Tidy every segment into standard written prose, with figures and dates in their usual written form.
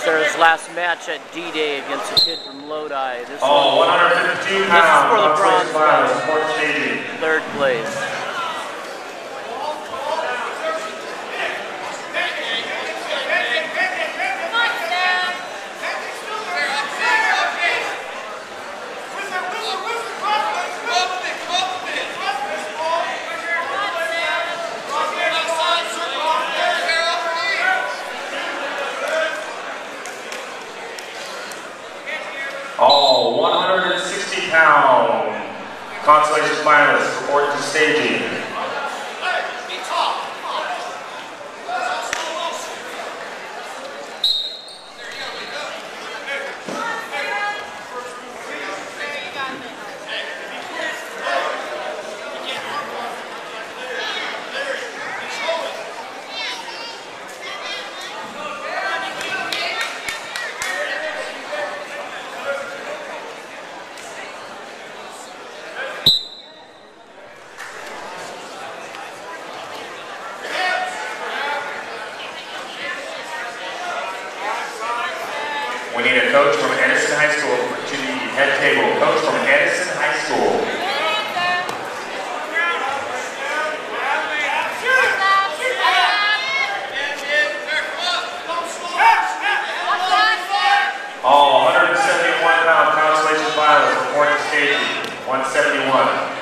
Sarah's last match at D-Day against a kid from Lodi. This 152 pounds. This is for the bronze medal. Third place. All 160 pound consolation finalists report to staging. We need a coach from Edison High School to the head table. Coach from Edison High School. All 171 pound consolation finalists report to staging. 171.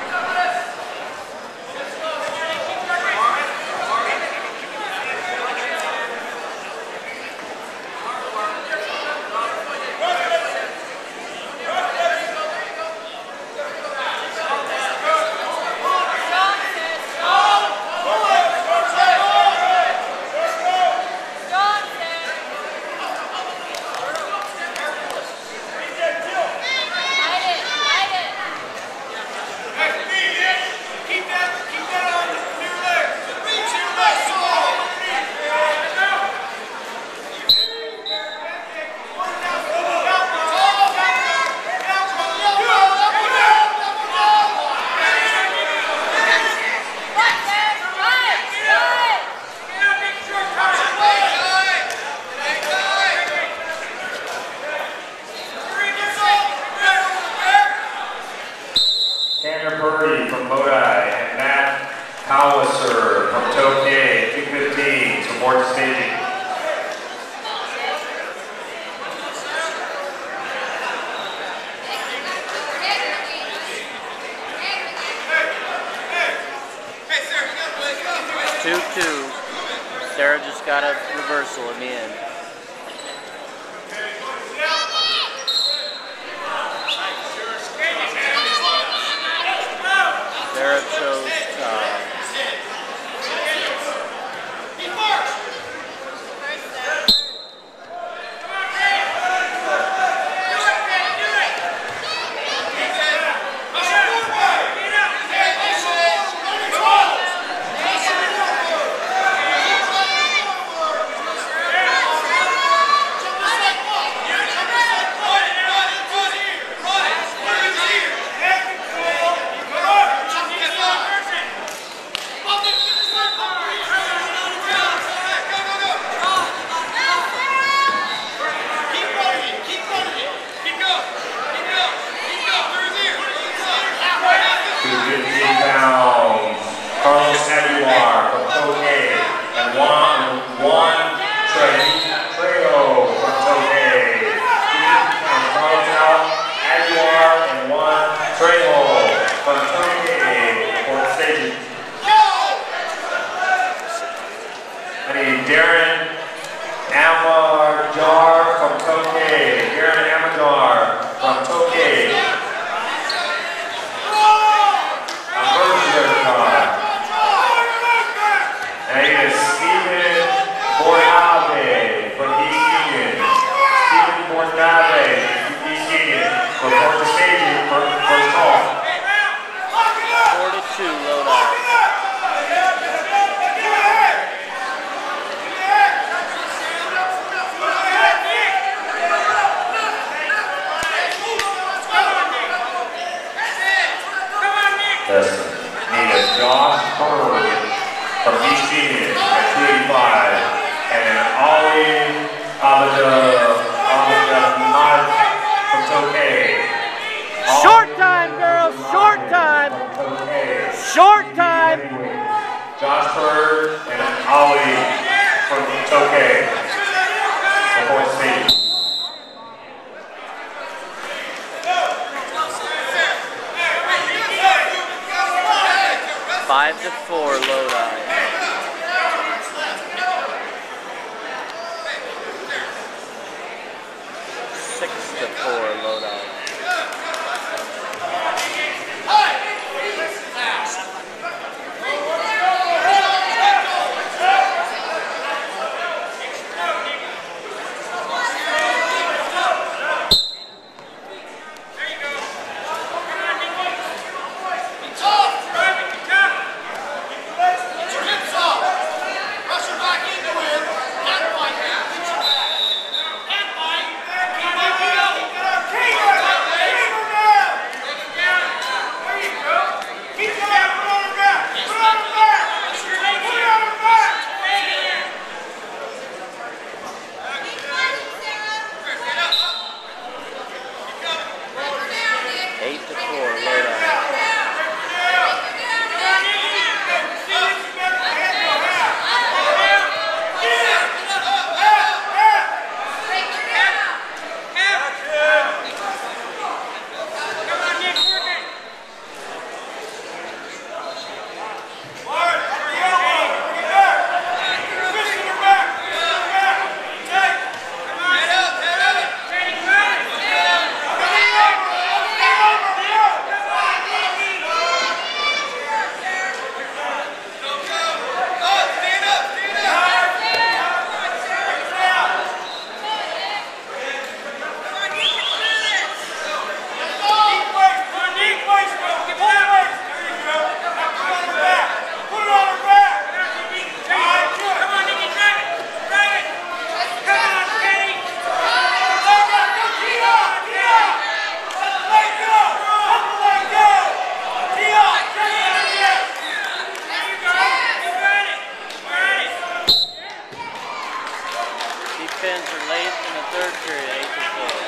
From Lodi and Matt Howlisser from Tokay, 215, support to staging. Sarah just got a reversal in the end. Sarah chose tie. Darren Amajar from Tokay. Darren Amajar from Tokay. A Berkshire car. And it is Stephen Bornave from East Union. Stephen Bornave from East Union. Report to staging for call. 42 Lodi. Need a Josh Bird from East Union at 285 and an Ollie Abada Oscar and Ollie from Tokay. Before State. 5-4 Lodi. 6-4 Lodi.